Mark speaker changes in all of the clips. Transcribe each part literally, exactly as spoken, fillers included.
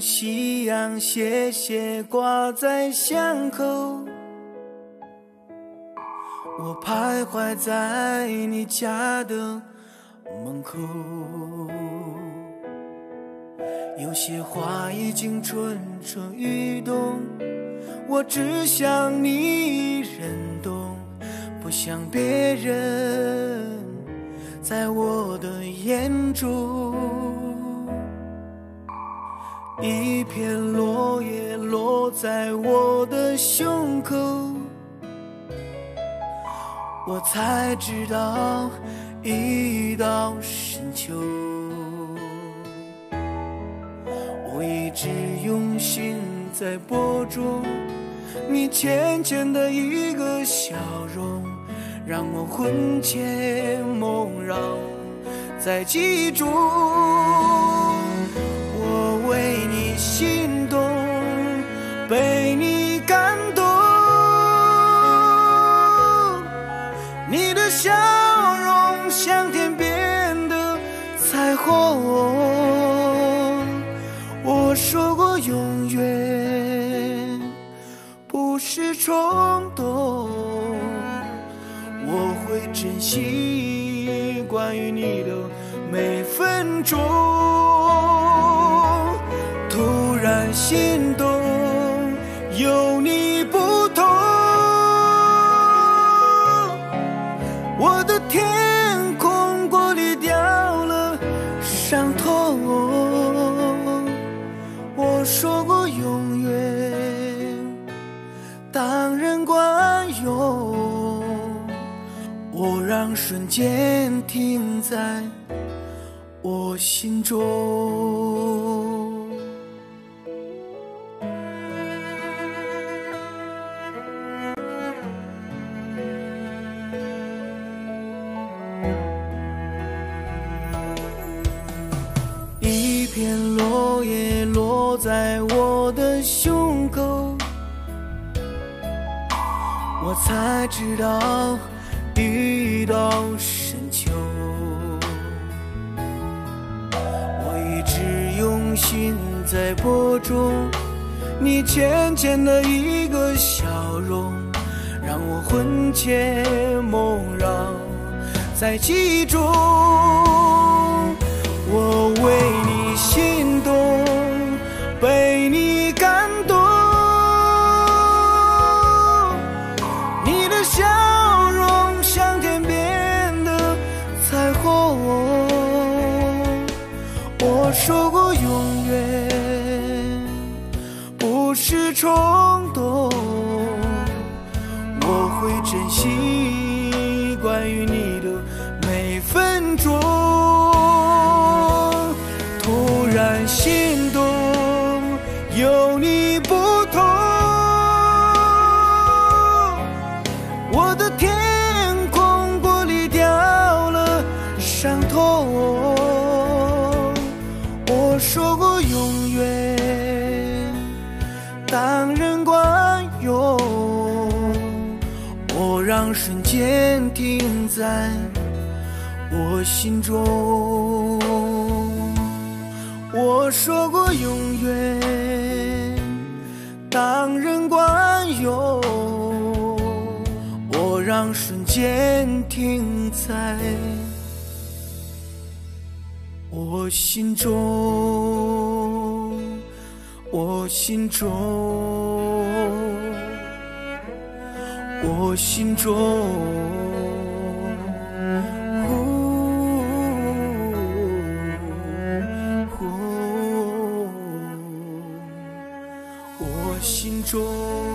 Speaker 1: 夕阳斜斜挂在巷口，我徘徊在你家的门口，有些话已经蠢蠢欲动，我只想你一人懂，不想别人在我的眼中。一片落叶落在我的胸口，我才知道已到深秋。我一直用心在播种你浅浅的一个笑容，让我魂牵梦绕在记忆中。我为你心动，被你感动，你的笑容像天边的彩虹。我说过永远不是冲动，我会珍惜关于你的每分钟。突然心动，有你不同，我的天空玻璃掉了伤痛。我说过永远当然管用，我让瞬间停在我心中。一片落叶落在我的胸口，我才知道已到深秋。我一直用心在播种你浅浅的一个笑容，让我魂牵梦绕在记忆中。我为你心动，被你感动，你的笑容像天边的彩虹。我说过永远不是冲动，我会珍惜关于你的每分钟。突然心动，有你不同，我的天空玻璃掉了伤痛。我说过永远当然管用，我让瞬间停在我心中。我说过永远当然管用，我让瞬间停在我心中，我心中，我心中。心中。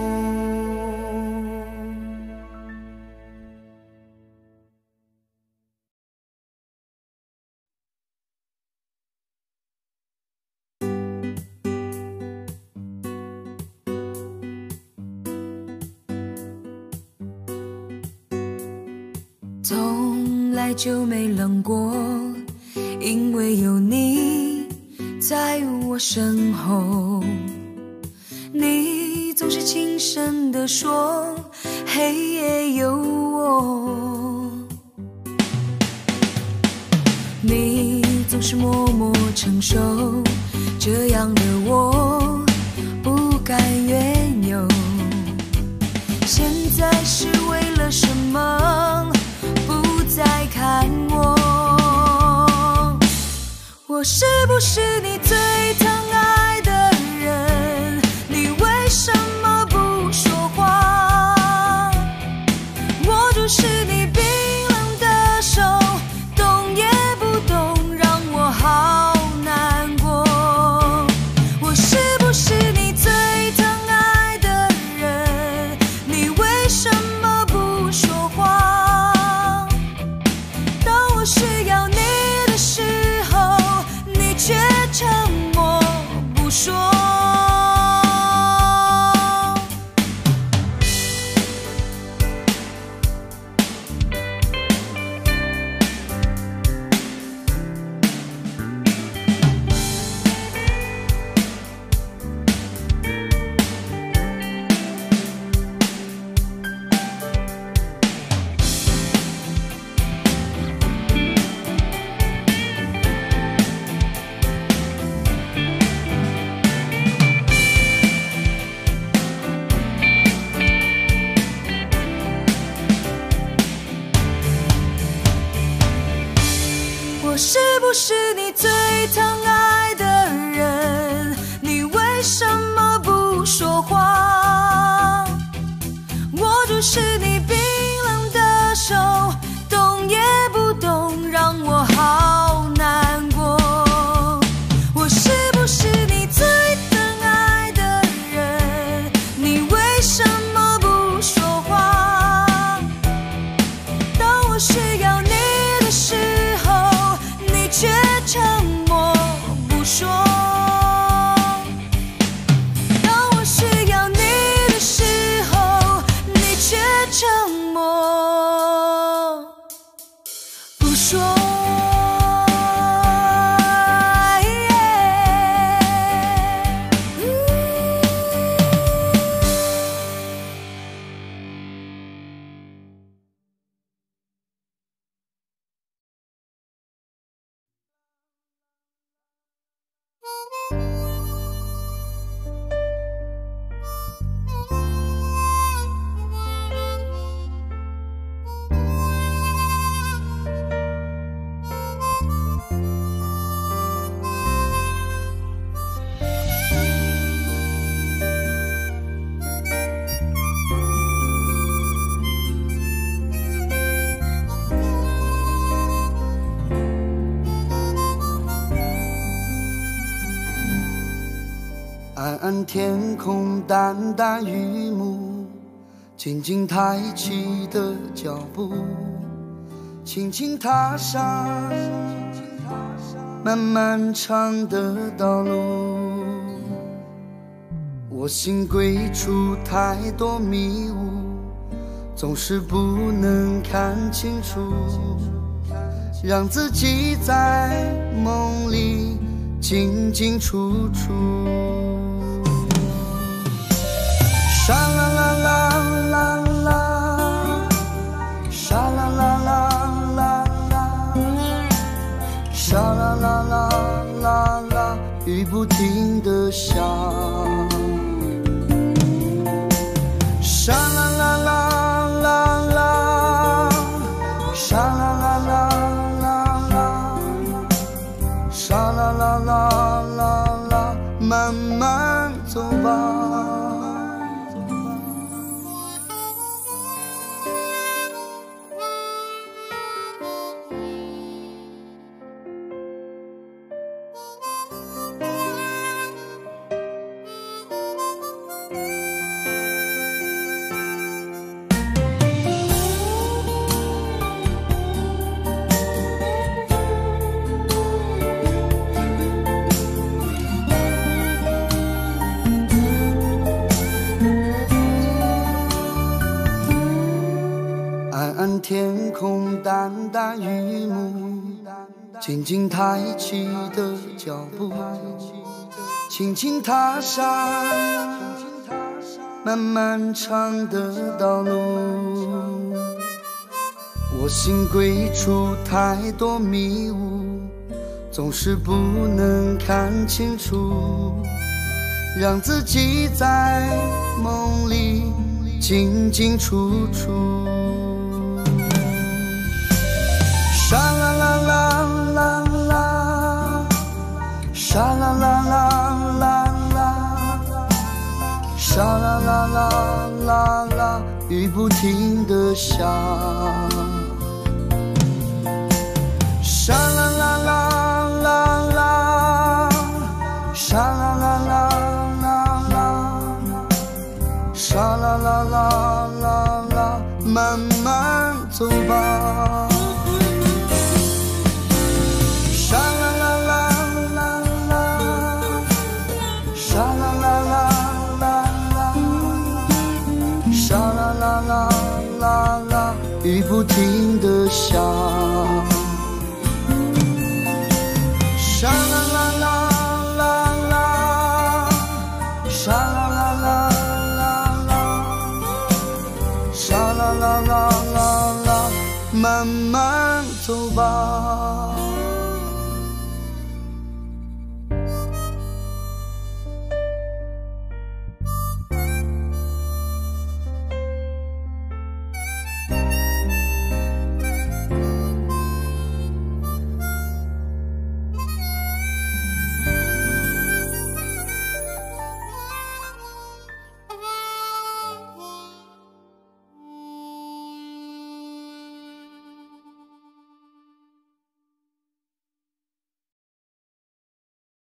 Speaker 2: 从来就没冷过，因为有你在我身后。你总是轻声地说，黑夜有我。你总是默默承受， 这样的我不甘愿有。现在是为了什么不再看我？我是不是你最疼爱的人？你为什么不说话？握住是你冰冷的手，动也不动，让我好难过。我是不是你最疼爱的人？你为什么不说话？当我需要你的时候，你却沉默不说。我是不是你最疼爱的人？你为什么不说话？握住是你冰冷的手，动也不动，让我好难过。我是不是你最疼爱的人？你为什么不说话？当我需要你的时候，你却沉默不说。当我需要你的时候，你却沉默不说。
Speaker 1: 暗暗天空，淡淡雨幕，静静抬起的脚步，轻轻踏上漫漫长的道路。我心归处，太多迷雾，总是不能看清楚，让自己在梦里进进出出。沙啦啦啦啦啦，沙啦啦啦啦啦，沙啦啦啦啦啦，雨不停地下。沙啦啦啦啦啦，沙啦啦啦啦啦，沙啦啦啦啦啦，慢慢走吧。天空淡淡雨幕，静静抬起的脚步，轻轻踏上漫漫长的道路。我心归处，太多迷雾，
Speaker 3: 总是不能看清楚，让自己在梦里进进出出。沙啦啦啦啦啦，沙啦啦啦啦啦，沙啦啦啦啦啦，雨不停地下。沙啦啦啦啦啦，沙啦啦啦啦啦，沙啦啦啦啦啦，慢慢走吧。沙啦啦啦啦啦，沙啦啦啦啦啦，沙啦啦啦啦啦，雨不停地下。沙啦啦啦啦啦，沙啦啦啦啦啦，沙啦啦啦啦啦，慢慢走吧。